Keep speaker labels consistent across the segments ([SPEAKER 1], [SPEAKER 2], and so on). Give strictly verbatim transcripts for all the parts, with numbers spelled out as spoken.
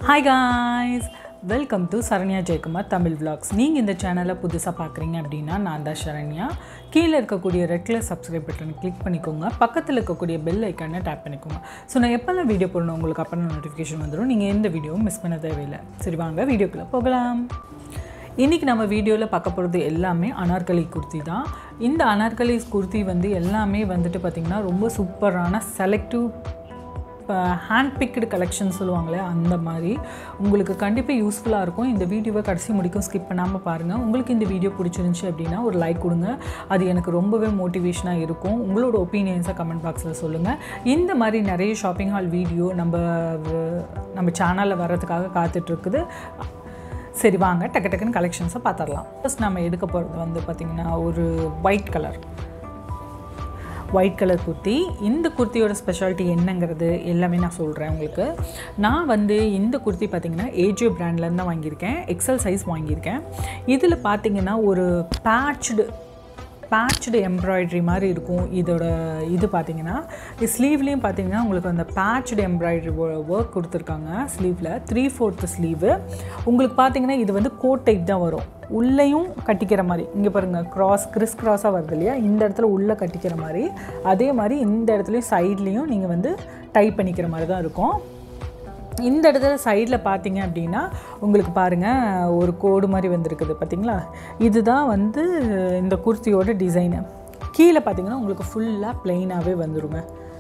[SPEAKER 1] Hi guys, welcome to Saranya Jaikumar Tamil Vlogs. நீங்க இந்த சேனலை புதுசா பார்க்கறீங்க அப்படினா நான் தான் சரண்யா. கீழ இருக்கக்கூடிய ரெட் கலர் சப்ஸ்கிரைப் பட்டனை கிளிக் பண்ணிக்கோங்க. பக்கத்துல இருக்கக்கூடிய பெல் ஐகானை டாப் பண்ணிக்கோங்க. சோ நான் எப்பலாம் வீடியோ போடணும் உங்களுக்கு அப்பன நோட்டிஃபிகேஷன் வந்துரும். நீங்க எந்த வீடியோவும் மிஸ் பண்ண தேவையில்லை. சரி வாங்க வீடியோக்குள்ள போகலாம். இன்னைக்கு நம்ம வீடியோல பார்க்க போறது எல்லாமே அனார்கலி குர்த்தி தான். இந்த அனார்கலி குர்த்தி வந்து எல்லாமே வந்துட்டு பாத்தீங்கன்னா ரொம்ப சூப்பரான செலக்டிவ் hand picked collection சொல்லுவாங்களே அந்த மாதிரி உங்களுக்கு கண்டிப்பா யூஸ்ஃபுல்லா இருக்கும். இந்த வீடியோவை கடைசி முடிக்கும் ஸ்கிப் பண்ணாம பாருங்க. உங்களுக்கு இந்த வீடியோ பிடிச்சிருந்துச்சு அப்படினா ஒரு லைக் கொடுங்க. அது எனக்கு ரொம்பவே மோட்டிவேஷனா இருக்கும். உங்களோட ஒபினியன்ஸை கமெண்ட் பாக்ஸ்ல சொல்லுங்க. இந்த மாதிரி நிறைய ஷாப்பிங் ஹால் வீடியோ நம்ம நம்ம சேனல்ல வரதுக்காக காத்துட்டு இருக்குது. சரி வாங்க டக்கு டக்குன்னு கலெக்ஷன்ஸை பார்த்துடலாம். ஃபர்ஸ்ட் நம்ம எடுக்க போகிறது வந்து பார்த்திங்கன்னா ஒரு white colour white colour kurti. இந்த குர்த்தியோட ஸ்பெஷாலிட்டி என்னங்கிறது எல்லாமே நான் சொல்கிறேன் உங்களுக்கு. நான் வந்து இந்த குர்த்தி பார்த்திங்கன்னா ஏஜியோ பிராண்ட்லேருந்து தான் வாங்கியிருக்கேன். எக்ஸல் சைஸ் வாங்கியிருக்கேன். இதில் பார்த்திங்கன்னா ஒரு பேட்ச்டு பேட்ச்டு எம்ப்ராய்டரி மாதிரி இருக்கும். இதோட இது பார்த்திங்கன்னா ஸ்லீவ்லேயும் பார்த்திங்கன்னா உங்களுக்கு அந்த பேட்ச்டு எம்ப்ராய்டரி ஒர்க் கொடுத்துருக்காங்க. ஸ்லீவில் த்ரீ ஃபோர்த்து ஸ்லீவு உங்களுக்கு பார்த்திங்கன்னா இது வந்து கோட் டைப் தான் வரும். உள்ளேயும் கட்டிக்கிற மாதிரி இங்கே பாருங்கள் க்ராஸ் கிறிஸ் க்ராஸாக வருது இல்லையா, இந்த இடத்துல உள்ளே கட்டிக்கிற மாதிரி, அதே மாதிரி இந்த இடத்துலையும் சைட்லேயும் நீங்கள் வந்து டைப் பண்ணிக்கிற மாதிரி தான் இருக்கும். இந்த இடத்துல சைடில் பார்த்தீங்க அப்படின்னா உங்களுக்கு பாருங்கள் ஒரு கோடு மாதிரி வந்திருக்குது பார்த்தீங்களா, இதுதான் வந்து இந்த குர்த்தியோட டிசைனு. கீழே பார்த்தீங்கன்னா உங்களுக்கு ஃபுல்லாக ப்ளெயினாகவே வந்துடுங்க.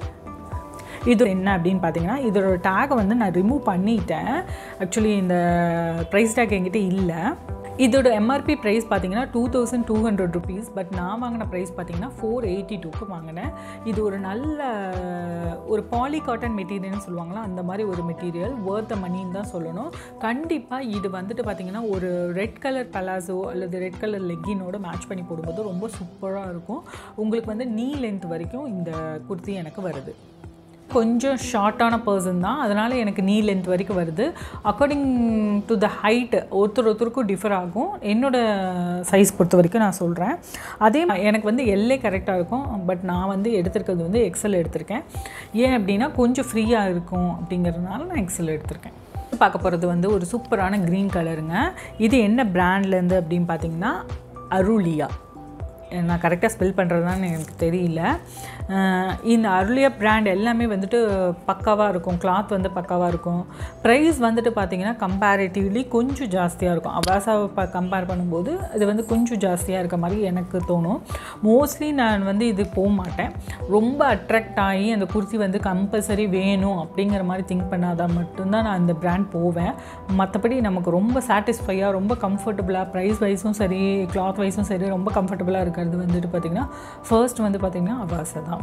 [SPEAKER 1] இது என்ன அப்படின்னு பார்த்தீங்கன்னா இதோட டேகை வந்து நான் ரிமூவ் பண்ணிட்டேன். ஆக்சுவலி இந்த ப்ரைஸ் டேக் என்கிட்ட இல்லை. இதோட எம்ஆர்பி ப்ரைஸ் பார்த்தீங்கன்னா two thousand two hundred rupees. But நான் வாங்கின ப்ரைஸ் பார்த்தீங்கன்னா ஃபோர் எயிட்டி டூக்கு வாங்கினேன். இது ஒரு நல்ல ஒரு பாலி காட்டன் மெட்டீரியல்னு சொல்லுவாங்களா, அந்த மாதிரி ஒரு மெட்டீரியல் வர்த் த மணின்னு தான் சொல்லணும். கண்டிப்பாக இது வந்துட்டு பார்த்திங்கன்னா ஒரு ரெட் கலர் பலாசோ அல்லது ரெட் கலர் லெக்கினோட மேட்ச் பண்ணி போடும்போது ரொம்ப சூப்பராக இருக்கும். உங்களுக்கு வந்து நீ லென்த் வரைக்கும் இந்த குர்த்தி எனக்கு வருது. கொஞ்சம் ஷார்ட்டான பர்சன் தான், அதனால் எனக்கு நீ லென்த் வரைக்கும் வருது. அக்கார்டிங் டு த ஹைட் ஒருத்தர் ஒருத்தருக்கும் டிஃபர் ஆகும். என்னோடய சைஸ் பொறுத்த வரைக்கும் நான் சொல்கிறேன். அதே எனக்கு வந்து எல்லே கரெக்டாக இருக்கும். பட் நான் வந்து எடுத்திருக்கிறது வந்து எக்ஸல் எடுத்திருக்கேன். ஏன் அப்படின்னா கொஞ்சம் ஃப்ரீயாக இருக்கும் அப்படிங்கிறதுனால நான் எக்ஸல் எடுத்திருக்கேன். பார்க்க போகிறது வந்து ஒரு சூப்பரான க்ரீன் கலருங்க. இது என்ன பிராண்ட்லேருந்து அப்படின்னு பார்த்தீங்கன்னா அருளியா. நான் கரெக்டாக ஸ்பெல் பண்ணுறதுனான்னு எனக்கு தெரியல. இந்த அருளியா பிராண்ட் எல்லாமே வந்துட்டு பக்காவாக இருக்கும். கிளாத் வந்து பக்காவாக இருக்கும். ப்ரைஸ் வந்துட்டு பார்த்திங்கன்னா கம்பேரிட்டிவ்லி கொஞ்சம் ஜாஸ்தியாக இருக்கும். அவாசாவை ப கம்பேர் பண்ணும்போது இது வந்து கொஞ்சம் ஜாஸ்தியாக இருக்க மாதிரி எனக்கு தோணும். மோஸ்ட்லி நான் வந்து இது போக மாட்டேன். ரொம்ப அட்ராக்ட் ஆகி அந்த குர்த்தி வந்து கம்பல்சரி வேணும் அப்படிங்கிற மாதிரி திங்க் பண்ணாதான் மட்டும்தான் நான் அந்த பிராண்ட் போவேன். மற்றபடி நமக்கு ரொம்ப சாட்டிஸ்ஃபையாக ரொம்ப கம்ஃபர்டபுளாக ப்ரைஸ் வைஸும் சரி கிளாத் வைஸும் சரி ரொம்ப கம்ஃபர்டபுளாக இருக்கிறது வந்துட்டு பார்த்திங்கன்னா ஃபர்ஸ்ட் வந்து பார்த்திங்கன்னா அவாசா தான்.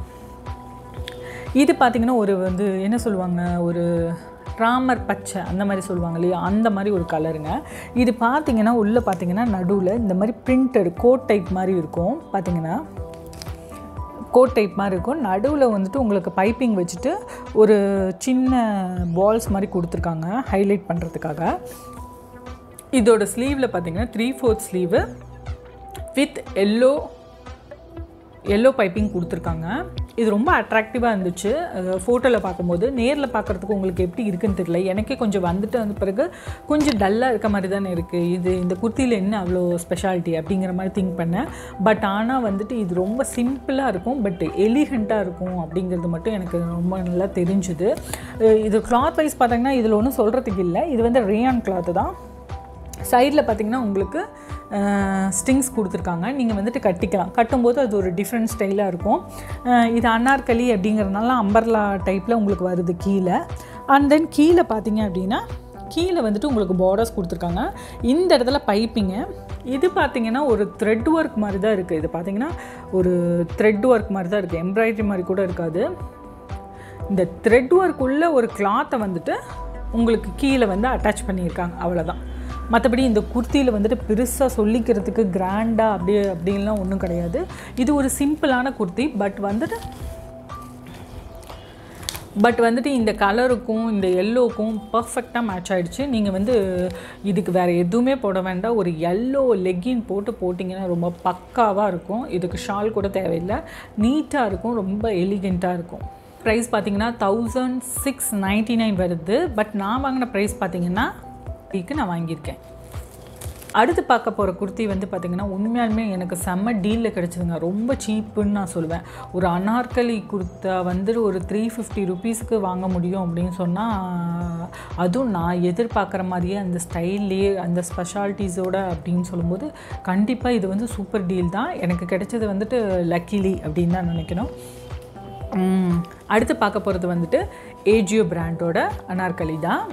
[SPEAKER 1] இது பார்த்திங்கன்னா ஒரு வந்து என்ன சொல்லுவாங்க ஒரு ராமர் பச்சை அந்த மாதிரி சொல்லுவாங்க இல்லையா, அந்த மாதிரி ஒரு கலருங்க. இது பார்த்திங்கன்னா உள்ளே பார்த்திங்கன்னா நடுவில் இந்த மாதிரி பிரிண்டட் கோட் டைப் மாதிரி இருக்கும். பார்த்திங்கன்னா கோட் டைப் மாதிரி இருக்கும். நடுவில் வந்துட்டு உங்களுக்கு பைப்பிங் வச்சுட்டு ஒரு சின்ன பால்ஸ் மாதிரி கொடுத்துருக்காங்க ஹைலைட் பண்ணுறதுக்காக. இதோட ஸ்லீவில் பார்த்திங்கன்னா three fourth sleeve with yellow yellow piping கொடுத்துருக்காங்க. இது ரொம்ப அட்ராக்டிவாக இருந்துச்சு ஃபோட்டோவில் பார்க்கும்போது. நேரில் பார்க்குறதுக்கு உங்களுக்கு எப்படி இருக்குன்னு தெரியல. எனக்கே கொஞ்சம் வந்துட்டு வந்த பிறகு கொஞ்சம் டல்லாக இருக்க மாதிரி தானே இருக்குது. இது இந்த குர்த்தியில் என்ன அவ்வளோ ஸ்பெஷாலிட்டி அப்படிங்கிற மாதிரி திங்க் பண்ணேன். பட் ஆனால் வந்துட்டு இது ரொம்ப சிம்பிளாக இருக்கும் பட் எலிகண்ட்டாக இருக்கும் அப்படிங்கிறது மட்டும் எனக்கு ரொம்ப நல்லா தெரிஞ்சுது. இது கிளாத் வைஸ் பார்த்திங்கன்னா இதில் ஒன்றும் சொல்கிறதுக்கு இல்லை. இது வந்து ரேயான் கிளாத்து தான். சைடில் பார்த்திங்கன்னா உங்களுக்கு ஸ்ட்ரிங்ஸ் கொடுத்துருக்காங்க. நீங்கள் வந்துட்டு கட்டிக்கலாம். கட்டும்போது அது ஒரு டிஃப்ரெண்ட் ஸ்டைலாக இருக்கும். இது அனார்கலி அப்படிங்கிறதுனால அம்பர்லா டைப்பில் உங்களுக்கு வருது கீழே. அண்ட் தென் கீழே பார்த்தீங்க அப்படின்னா கீழே வந்துட்டு உங்களுக்கு பார்டர்ஸ் கொடுத்துருக்காங்க. இந்த இடத்துல பைப்பிங்க. இது பார்த்திங்கன்னா ஒரு த்ரெட் ஒர்க் மாதிரி தான் இருக்குது. இது பார்த்திங்கன்னா ஒரு த்ரெட் ஒர்க் மாதிரி தான் இருக்குது. எம்ப்ராய்டரி மாதிரி கூட இருக்காது. இந்த த்ரெட் ஒர்க் உள்ள ஒரு கிளாத்தை வந்துட்டு உங்களுக்கு கீழே வந்து அட்டாச் பண்ணியிருக்காங்க, அவ்வளோதான். மற்றபடி இந்த குர்த்தியில் வந்துட்டு பெருசாக சொல்லிக்கிறதுக்கு கிராண்டாக அப்படியே அப்படின்லாம் ஒன்றும் கிடையாது. இது ஒரு சிம்பிளான குர்த்தி. பட் வந்துட்டு பட் வந்துட்டு இந்த கலருக்கும் இந்த எல்லோவுக்கும் பர்ஃபெக்டாக மேட்ச் ஆகிடுச்சு. நீங்கள் வந்து இதுக்கு வேறு எதுவுமே போட வேண்டாம். ஒரு எல்லோ லெக்கின் போட்டு போட்டிங்கன்னா ரொம்ப பக்காவாக இருக்கும். இதுக்கு ஷால் கூட தேவையில்லை. நீட்டாக இருக்கும். ரொம்ப எலிகெண்ட்டாக இருக்கும். ப்ரைஸ் பார்த்தீங்கன்னா தௌசண்ட் சிக்ஸ் நைன்ட்டி நைன் வருது. பட் நான் வாங்கின ப்ரைஸ் பார்த்தீங்கன்னா இதுக்கு நான் வாங்கியிருக்கேன். அடுத்து பார்க்க போகிற குர்த்தி வந்து பார்த்திங்கன்னா உண்மையாலுமே எனக்கு செம்ம டீலில் கிடச்சிதுங்க. ரொம்ப சீப்புன்னு நான் சொல்லுவேன். ஒரு அனார்கலி குர்த்தா வந்து ஒரு த்ரீ ஃபிஃப்டி ருபீஸ்க்கு வாங்க முடியும் அப்படின்னு சொன்னால், அதுவும் நான் எதிர்பார்க்குற மாதிரியே அந்த ஸ்டைல்லையே அந்த ஸ்பெஷாலிட்டிஸோட அப்படின்னு சொல்லும்போது கண்டிப்பாக இது வந்து சூப்பர் டீல் தான். எனக்கு கிடைச்சது வந்துட்டு லக்கிலி அப்படின்னு தான் நினைக்கணும். அடுத்து பார்க்க போகிறது வந்துட்டு ஏஜியோ பிராண்டோட அனார்கலி தான்.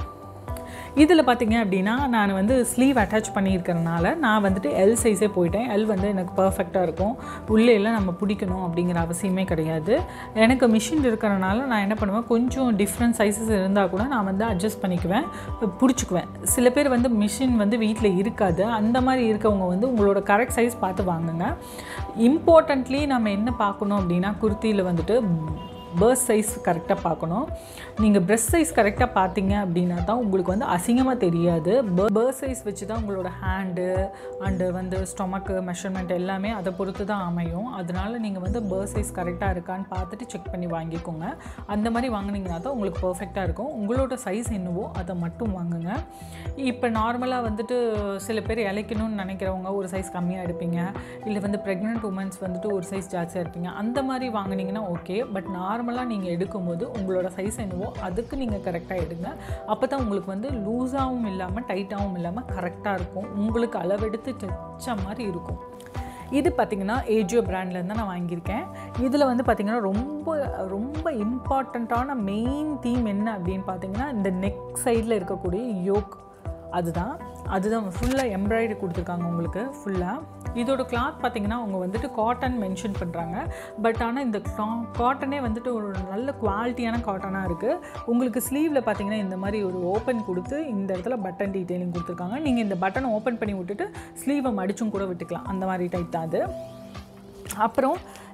[SPEAKER 1] இதில் பார்த்திங்க அப்படின்னா நான் வந்து ஸ்லீவ் அட்டாச் பண்ணியிருக்கிறனால நான் வந்துட்டு எல் சைஸே போயிட்டேன். எல் வந்து எனக்கு பர்ஃபெக்டாக இருக்கும். உள்ளே எல்லாம் நம்ம பிடிக்கணும் அப்படிங்கிற அவசியமே கிடையாது. எனக்கு மிஷின் இருக்கிறனால நான் என்ன பண்ணுவேன், கொஞ்சம் டிஃப்ரெண்ட் சைஸஸ் இருந்தால் கூட நான் வந்து அட்ஜஸ்ட் பண்ணிக்குவேன், பிடிச்சிக்குவேன். சில பேர் வந்து மிஷின் வந்து வீட்டில் இருக்காது. அந்த மாதிரி இருக்கவங்க வந்து உங்களோட கரெக்ட் சைஸ் பார்த்து வாங்குங்க. இம்பார்ட்டண்ட்லி நம்ம என்ன பார்க்கணும் அப்படின்னா, குர்த்தியில் வந்துட்டு பர்ஸ் சைஸ் கரெக்டாக பார்க்கணும். நீங்கள் ப்ரெஸ்ட் சைஸ் கரெக்டாக பார்த்தீங்க அப்படின்னா தான் உங்களுக்கு வந்து அசிங்கமாக தெரியாது. பர்ஸ் சைஸ் வச்சு தான் உங்களோட ஹேண்டு அண்டு வந்து ஸ்டொமக்கு மெஷர்மெண்ட் எல்லாமே அதை பொறுத்து தான் அமையும். அதனால் நீங்கள் வந்து பர்ஸ் சைஸ் கரெக்டாக இருக்கான்னு பார்த்துட்டு செக் பண்ணி வாங்கிக்கோங்க. அந்த மாதிரி வாங்கினீங்கன்னா தான் உங்களுக்கு பர்ஃபெக்டாக இருக்கும். உங்களோட சைஸ் என்னவோ அதை மட்டும் வாங்குங்க. இப்போ நார்மலாக வந்துட்டு சில பேர் இழைக்கணும்னு நினைக்கிறவங்க ஒரு சைஸ் கம்மியாக எடுப்பீங்க, இல்லை வந்து ப்ரெக்னென்ட் உமன்ஸ் வந்துட்டு ஒரு சைஸ் ஜாஸ்தியாக இருப்பீங்க. அந்த மாதிரி வாங்கினீங்கன்னா ஓகே. பட் நார்மலாக நீங்கள் எடுக்கும்போது உங்களோட சைஸ் என்னவோ அதுக்கு நீங்கள் கரெக்டாக எடுங்க. அப்போ தான் உங்களுக்கு வந்து லூஸாகவும் இல்லாமல் டைட்டாகவும் இல்லாமல் கரெக்டாக இருக்கும். உங்களுக்கு அளவெடுத்து தைச்ச மாதிரி இருக்கும். இது பார்த்திங்கன்னா ஏஜியோ பிராண்ட்லேருந்து தான் நான் வாங்கியிருக்கேன். இதில் வந்து பார்த்திங்கன்னா ரொம்ப ரொம்ப இம்பார்ட்டண்ட்டான மெயின் தீம் என்ன அப்படின்னு பார்த்திங்கன்னா, இந்த நெக் சைடில் இருக்கக்கூடிய யோக் அதுதான் அதுதான் ஃபுல்லாக எம்ப்ராய்டரி கொடுத்துருக்காங்க உங்களுக்கு ஃபுல்லாக. இதோட கிளாத் பார்த்திங்கன்னா அவங்க வந்துட்டு காட்டன் மென்ஷன் பண்ணுறாங்க. பட் ஆனால் இந்த கா காட்டனே வந்துட்டு ஒரு நல்ல குவாலிட்டியான காட்டனாக இருக்குது. உங்களுக்கு ஸ்லீவில் பார்த்திங்கன்னா இந்த மாதிரி ஒரு ஓப்பன் கொடுத்து இந்த இடத்துல பட்டன் டீட்டெயிலிங் கொடுத்துருக்காங்க. நீங்கள் இந்த பட்டனை ஓப்பன் பண்ணி விட்டுட்டு ஸ்லீவை மடிச்சும் கூட விட்டுக்கலாம். அந்த மாதிரி டைப் தான் அது. அப்புறம்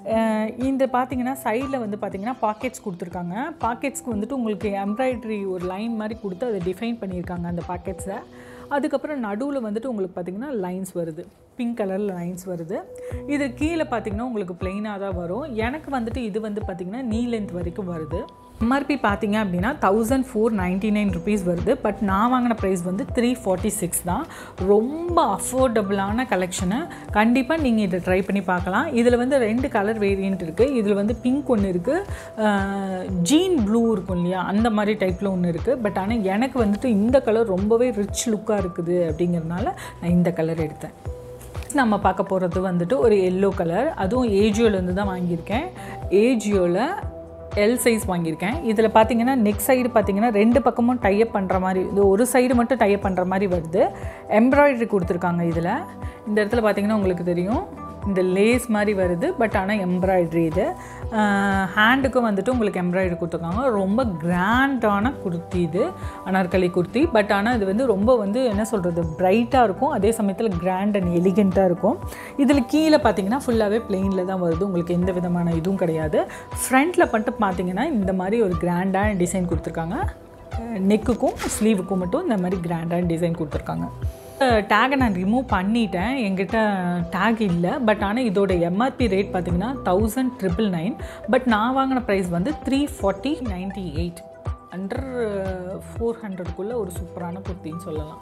[SPEAKER 1] இந்த பார்த்திங்கன்னா சைடில் வந்து பார்த்திங்கன்னா பாக்கெட்ஸ் கொடுத்துருக்காங்க. பாக்கெட்ஸ்க்கு வந்துட்டு உங்களுக்கு எம்ப்ராய்டரி ஒரு லைன் மாதிரி கொடுத்து அதை டிஃபைன் பண்ணியிருக்காங்க அந்த பாக்கெட்ஸை. அதுக்கப்புறம் நடுவில் வந்துட்டு உங்களுக்கு பார்த்திங்கன்னா லைன்ஸ் வருது, பிங்க் கலரில் லைன்ஸ் வருது. இது கீழே பார்த்திங்கன்னா உங்களுக்கு பிளெயினாக தான் வரும். எனக்கு வந்துட்டு இது வந்து பார்த்திங்கன்னா நீ லென்த் வரைக்கும் வருது. எம்ஆர்பி பார்த்திங்க அப்படின்னா thousand four ninety nine rupees வருது. பட் நான் வாங்கின ப்ரைஸ் வந்து த்ரீ ஃபார்ட்டி சிக்ஸ் தான். ரொம்ப அஃபோர்டபுளான கலெக்ஷனு. கண்டிப்பாக நீங்கள் இதை ட்ரை பண்ணி பார்க்கலாம். இதில் வந்து ரெண்டு கலர் வேரியண்ட் இருக்குது. இதில் வந்து பிங்க் ஒன்று இருக்குது, ஜீன் ப்ளூ இருக்கும் இல்லையா, அந்த மாதிரி டைப்பில் ஒன்று இருக்குது. பட் ஆனால் எனக்கு வந்துட்டு இந்த கலர் ரொம்பவே ரிச் லுக்காக இருக்குது அப்படிங்கிறதுனால நான் இந்த கலர் எடுத்தேன். நம்ம பார்க்க போகிறது வந்துட்டு ஒரு எல்லோ கலர். அதுவும் ஏஜியோலேருந்து தான் வாங்கியிருக்கேன். ஏஜியோவில் எல் சைஸ் வாங்கியிருக்கேன். இதில் பார்த்தீங்கன்னா நெக் சைடு பார்த்தீங்கன்னா ரெண்டு பக்கமும் டைப் பண்ணுற மாதிரி, இது ஒரு சைடு மட்டும் டைப் பண்ணுற மாதிரி வருது. எம்ப்ராய்டரி கொடுத்துருக்காங்க. இதில் இந்த இடத்துல பார்த்தீங்கன்னா உங்களுக்கு தெரியும் இந்த லேஸ் மாதிரி வருது. பட் ஆனால் எம்ப்ராய்டரி இது. ஹேண்டுக்கும் வந்துட்டு உங்களுக்கு எம்ப்ராய்டரி கொடுத்துருக்காங்க. ரொம்ப கிராண்டான குர்த்தி இது, அனார்கலி குர்த்தி. பட் ஆனால் இது வந்து ரொம்ப வந்து என்ன சொல்கிறது, பிரைட்டாக இருக்கும், அதே சமயத்தில் கிராண்ட் அண்ட் எலிகெண்ட்டாக இருக்கும். இதில் கீழே பார்த்தீங்கன்னா ஃபுல்லாகவே பிளெயினில் தான் வருது. உங்களுக்கு எந்த விதமான இதுவும் கிடையாது. ஃப்ரண்ட்டில் மட்டும் பார்த்தீங்கன்னா இந்த மாதிரி ஒரு கிராண்டான டிசைன் கொடுத்துருக்காங்க. நெக்குக்கும் ஸ்லீவுக்கும் மட்டும் இந்த மாதிரி கிராண்டான டிசைன் கொடுத்துருக்காங்க. டேகை நான் ரிமூவ் பண்ணிட்டேன், என்கிட்ட டேக் இல்லை. பட் ஆனால் இதோட எம்ஆர்பி ரேட் பார்த்திங்கன்னா தௌசண்ட் ட்ரிபிள் நைன். பட் நான் வாங்கின ப்ரைஸ் வந்து three forty ninety eight under four ஹண்ட்ரடுக்குள்ளே ஒரு சூப்பரான குர்த்தின்னு சொல்லலாம்.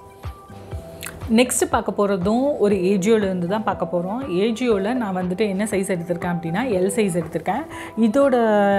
[SPEAKER 1] நெக்ஸ்ட்டு பார்க்க போகிறதும் ஒரு ஏஜியோலேருந்து தான் பார்க்க போகிறோம். ஏஜியோவில் நான் வந்துட்டு என்ன சைஸ் எடுத்திருக்கேன் அப்படின்னா எல் சைஸ் எடுத்திருக்கேன். இதோட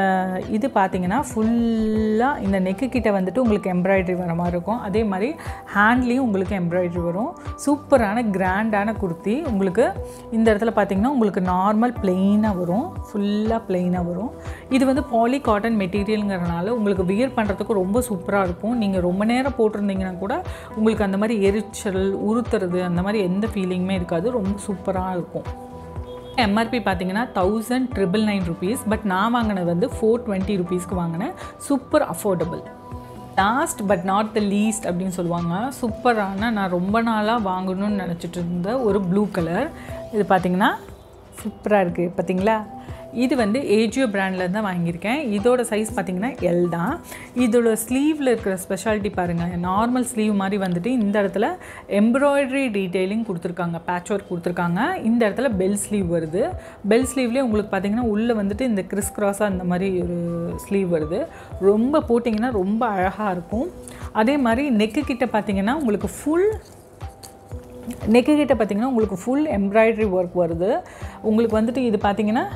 [SPEAKER 1] இது பார்த்திங்கன்னா ஃபுல்லாக இந்த நெக்கு கிட்ட வந்துட்டு உங்களுக்கு எம்ப்ராய்டரி வர மாதிரி இருக்கும். அதே மாதிரி ஹேண்ட்லேயும் உங்களுக்கு எம்ப்ராய்டரி வரும். சூப்பரான கிராண்டான குர்த்தி. உங்களுக்கு இந்த இடத்துல பார்த்திங்கன்னா உங்களுக்கு நார்மல் பிளெயினாக வரும், ஃபுல்லாக பிளெயினாக வரும். இது வந்து பாலி காட்டன் மெட்டீரியலுங்கிறனால உங்களுக்கு வியர் பண்ணுறதுக்கு ரொம்ப சூப்பராக இருக்கும். நீங்கள் ரொம்ப நேரம் போட்டிருந்தீங்கன்னா கூட உங்களுக்கு அந்த மாதிரி எரிச்சல் உறுத்துறது அந்த மாதிரி எந்த ஃபீலிங்குமே இருக்காது. ரொம்ப சூப்பராக இருக்கும். எம்ஆர்பி பார்த்தீங்கன்னா thousand triple nine rupees. But நான் வாங்கினது வந்து ஃபோர் டுவெண்ட்டி ருபீஸ்க்கு வாங்கினேன். Super affordable. Last but not the least அப்படின்னு சொல்லுவாங்க. சூப்பரான நான் ரொம்ப நாளாக வாங்கணும்னு நினச்சிட்டு இருந்த ஒரு ப்ளூ கலர். இது பார்த்திங்கன்னா சூப்பராக இருக்குது பார்த்தீங்களா. இது வந்து ஏஜியோ பிராண்ட்லேருந்து தான் வாங்கியிருக்கேன். இதோட சைஸ் பார்த்திங்கன்னா எல் தான். இதோட ஸ்லீவில் இருக்கிற ஸ்பெஷாலிட்டி பாருங்கள். நார்மல் ஸ்லீவ் மாதிரி வந்துட்டு இந்த இடத்துல எம்ப்ராய்டரி டீட்டெயிலிங் கொடுத்துருக்காங்க, பேட்ச் ஒர்க் கொடுத்துருக்காங்க. இந்த இடத்துல பெல் ஸ்லீவ் வருது. பெல் ஸ்லீவ்லேயே உங்களுக்கு பார்த்திங்கன்னா உள்ளே வந்துட்டு இந்த கிறிஸ் கிராஸாக இந்த மாதிரி ஒரு ஸ்லீவ் வருது. ரொம்ப போட்டிங்கன்னா ரொம்ப அழகாக இருக்கும். அதே மாதிரி நெக்கு கிட்ட பார்த்திங்கன்னா உங்களுக்கு ஃபுல் நெக்கு கிட்ட பார்த்திங்கன்னா உங்களுக்கு ஃபுல் எம்ப்ராய்டரி ஒர்க் வருது. உங்களுக்கு வந்துட்டு இது பார்த்திங்கன்னா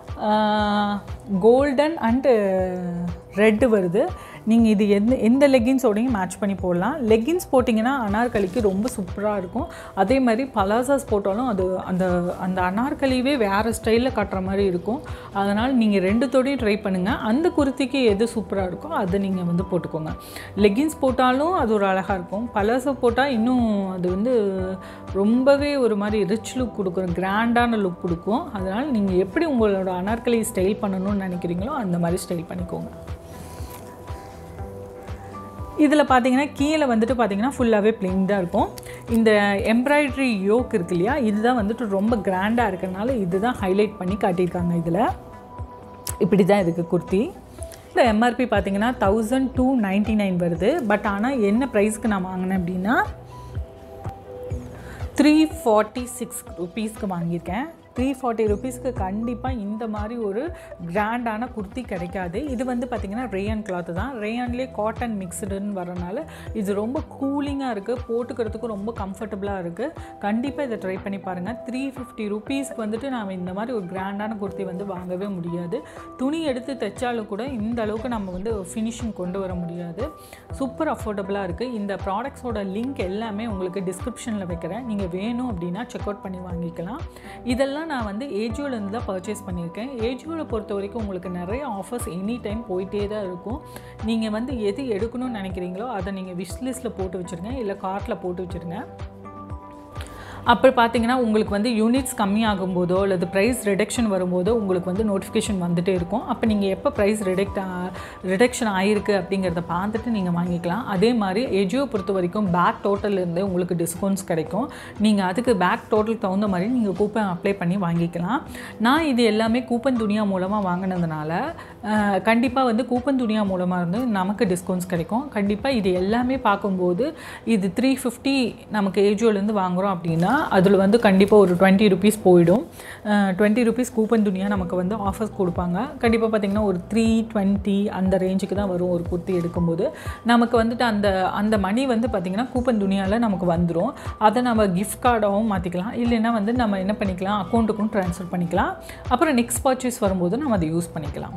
[SPEAKER 1] கோல்டன் அண்டு ரெட்டு வருது. நீங்கள் இது எந்த எந்த லெகின்ஸோடையும் மேட்ச் பண்ணி போடலாம். லெகின்ஸ் போட்டிங்கன்னா அனார்கலிக்கு ரொம்ப சூப்பராக இருக்கும். அதே மாதிரி பலாசாஸ் போட்டாலும் அது அந்த அந்த அனார்கலியே வேறு ஸ்டைலில் காட்டுற மாதிரி இருக்கும். அதனால் நீங்கள் ரெண்டுத்தோடையும் ட்ரை பண்ணுங்கள். அந்த குர்த்திக்கு எது சூப்பராக இருக்கோ அதை நீங்கள் வந்து போட்டுக்கோங்க. லெகின்ஸ் போட்டாலும் அது ஒரு அழகாக இருக்கும். பலாசா போட்டால் இன்னும் அது வந்து ரொம்பவே ஒரு மாதிரி ரிச் லுக் கொடுக்கும், கிராண்டான லுக் கொடுக்கும். அதனால் நீங்கள் எப்படி உங்களோட அனார்கலி ஸ்டைல் பண்ணணும்னு நினைக்கிறீங்களோ அந்த மாதிரி ஸ்டைல் பண்ணிக்கோங்க. இதில் பார்த்தீங்கன்னா கீழே வந்துட்டு பார்த்தீங்கன்னா ஃபுல்லாகவே பிளெயின் தான் இருக்கும். இந்த எம்ப்ராய்டரி யோக் இருக்கு இல்லையா, இதுதான் வந்துட்டு ரொம்ப கிராண்டாக இருக்கிறதுனால இதுதான் ஹைலைட் பண்ணி காட்டியிருக்காங்க. இதில் இப்படி தான் இருக்குது குர்த்தி. இந்த எம்ஆர்பி பார்த்தீங்கன்னா தௌசண்ட் டூ நைன்ட்டி நைன் வருது. பட் ஆனால் என்ன ப்ரைஸ்க்கு நான் வாங்கினேன் அப்படின்னா த்ரீ ஃபார்ட்டி சிக்ஸ் ருபீஸ்க்கு வாங்கியிருக்கேன். த்ரீ ஃபார்ட்டி ருபீஸ்க்கு கண்டிப்பாக இந்த மாதிரி ஒரு கிராண்டான குர்த்தி கிடைக்காது. இது வந்து பார்த்திங்கன்னா ரேயான் கிளாத்து தான். ரேயான்லேயே காட்டன் மிக்ஸ்டுன்னு வரனால இது ரொம்ப கூலிங்காக இருக்குது, போட்டுக்கிறதுக்கும் ரொம்ப கம்ஃபர்டபுளாக இருக்குது. கண்டிப்பாக இதை ட்ரை பண்ணி பாருங்கள். த்ரீ ஃபிஃப்டி ருபீஸ்க்கு வந்துட்டு நாம் இந்த மாதிரி ஒரு கிராண்டான குர்த்தி வந்து வாங்கவே முடியாது. துணி எடுத்து தைச்சாலும் கூட இந்த அளவுக்கு நம்ம வந்து ஃபினிஷிங் கொண்டு வர முடியாது. சூப்பர் அஃபோர்டபுளாக இருக்குது. இந்த ப்ராடக்ட்ஸோட லிங்க் எல்லாமே உங்களுக்கு டிஸ்கிரிப்ஷனில் வைக்கிறேன். நீங்கள் வேணும் அப்படின்னா செக் அவுட் பண்ணி வாங்கிக்கலாம். இதெல்லாம் நான் வந்து ஏஜியோலேருந்து தான் பர்ச்சேஸ் பண்ணியிருக்கேன். ஏஜியோவில் பொறுத்த வரைக்கும் உங்களுக்கு நிறைய ஆஃபர்ஸ் எனி டைம் போயிட்டே தான் இருக்கும். நீங்கள் வந்து எது எடுக்கணும்னு நினைக்கிறீங்களோ அதை நீங்கள் விஷ் லிஸ்ட்டில் போட்டு வச்சுருங்க, இல்லை கார்ட்டில் போட்டு வச்சுருங்க. அப்போ பார்த்தீங்கன்னா உங்களுக்கு வந்து யூனிட்ஸ் கம்மியாகும் போதோ அல்லது ப்ரைஸ் ரிடக்ஷன் வரும்போதோ உங்களுக்கு வந்து நோட்டிஃபிகேஷன் வந்துகிட்டே இருக்கும். அப்போ நீங்கள் எப்போ ப்ரைஸ் ரிடக்ட் ரிடக்ஷன் ஆகிருக்கு அப்படிங்கிறத பார்த்துட்டு நீங்கள் வாங்கிக்கலாம். அதே மாதிரி ஏஜியோ பொறுத்த வரைக்கும் பேக் டோட்டல்லேருந்தே உங்களுக்கு டிஸ்கவுண்ட்ஸ் கிடைக்கும். நீங்கள் அதுக்கு பேக் டோட்டல் தகுந்த மாதிரி நீங்கள் கூப்பன் அப்ளை பண்ணி வாங்கிக்கலாம். நான் இது எல்லாமே கூப்பன் துணியா மூலமாக வாங்கினதுனால கண்டிப்பாக வந்து கூப்பன் துணியா மூலமாக இருந்து நமக்கு டிஸ்கவுண்ட்ஸ் கிடைக்கும். கண்டிப்பாக இது எல்லாமே பார்க்கும்போது இது த்ரீ ஃபிஃப்டி நமக்கு ஏஜியோலேருந்து வாங்குகிறோம் அப்படின்னா அதில் வந்து கண்டிப்பாக ஒரு டுவெண்ட்டி ருபீஸ் போயிடும். டுவெண்ட்டி ருபீஸ் கூப்பன் துணியாக நமக்கு வந்து ஆஃபர்ஸ் கொடுப்பாங்க. கண்டிப்பாக பார்த்திங்கன்னா ஒரு த்ரீ டுவெண்ட்டி அந்த ரேஞ்சுக்கு தான் வரும் ஒரு குர்த்தி எடுக்கும்போது. நமக்கு வந்துட்டு அந்த அந்த மணி வந்து பார்த்திங்கன்னா கூப்பன் துணியால் நமக்கு வந்துடும். அதை நம்ம கிஃப்ட் கார்டாகவும் மாற்றிக்கலாம், இல்லைன்னா வந்து நம்ம என்ன பண்ணிக்கலாம், அக்கௌண்ட்டுக்கும் ட்ரான்ஸ்ஃபர் பண்ணிக்கலாம். அப்புறம் நெக்ஸ்ட் பர்ச்சேஸ் வரும்போது நம்ம அதை யூஸ் பண்ணிக்கலாம்.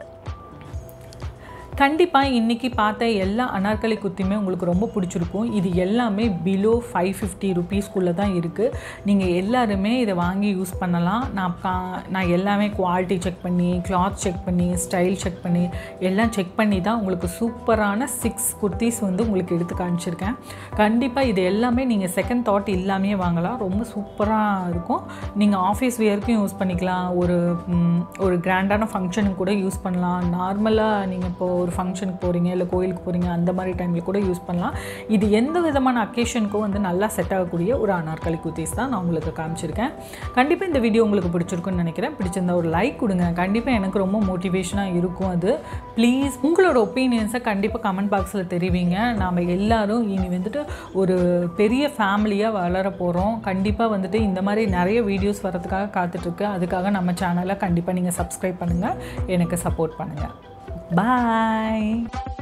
[SPEAKER 1] கண்டிப்பாக இன்றைக்கி பார்த்த எல்லா அனார்கலி குர்த்தியுமே உங்களுக்கு ரொம்ப பிடிச்சிருக்கும். இது எல்லாமே பிலோ ஃபைவ் ஃபிஃப்டி ருபீஸ்க்குள்ளே தான் இருக்குது. நீங்கள் எல்லாருமே இதை வாங்கி யூஸ் பண்ணலாம். நான் கா நான் எல்லாமே குவாலிட்டி செக் பண்ணி, கிளாத் செக் பண்ணி, ஸ்டைல் செக் பண்ணி எல்லாம் செக் பண்ணி தான் உங்களுக்கு சூப்பரான சிக்ஸ் குர்த்திஸ் வந்து உங்களுக்கு எடுத்து காமிச்சிருக்கேன். கண்டிப்பாக இது எல்லாமே நீங்கள் செகண்ட் தாட் இல்லாமே வாங்கலாம். ரொம்ப சூப்பராக இருக்கும். நீங்கள் ஆஃபீஸ் வியருக்கும் யூஸ் பண்ணிக்கலாம், ஒரு ஒரு கிராண்டான ஃபங்க்ஷனுக்கு கூட யூஸ் பண்ணலாம். நார்மலாக நீங்கள் இப்போது ஒரு ஃபங்க்ஷனுக்கு போகிறீங்க, இல்லை கோயிலுக்கு போகிறீங்க, அந்த மாதிரி டைமில் கூட யூஸ் பண்ணலாம். இது எந்த விதமான அக்கேஷனுக்கும் வந்து நல்லா செட் ஆகக்கூடிய ஒரு அனார்கலி குர்த்திஸ் தான் நான் உங்களுக்கு காமிச்சிருக்கேன். கண்டிப்பாக இந்த வீடியோ உங்களுக்கு பிடிச்சிருக்குன்னு நினைக்கிறேன். பிடிச்சிருந்தா ஒரு லைக் கொடுங்க. கண்டிப்பாக எனக்கு ரொம்ப மோட்டிவேஷனாக இருக்கும் அது. ப்ளீஸ் உங்களோட ஒப்பீனியன்ஸை கண்டிப்பாக கமெண்ட் பாக்ஸில் தெரிவிங்க. நாம் எல்லோரும் இனி வந்துட்டு ஒரு பெரிய ஃபேமிலியாக வளர போகிறோம். கண்டிப்பாக வந்துட்டு இந்த மாதிரி நிறைய வீடியோஸ் வரதுக்காக காத்துட்ருக்கு. அதுக்காக நம்ம சேனலை கண்டிப்பாக நீங்கள் சப்ஸ்கிரைப் பண்ணுங்கள், எனக்கு சப்போர்ட் பண்ணுங்கள். Bye.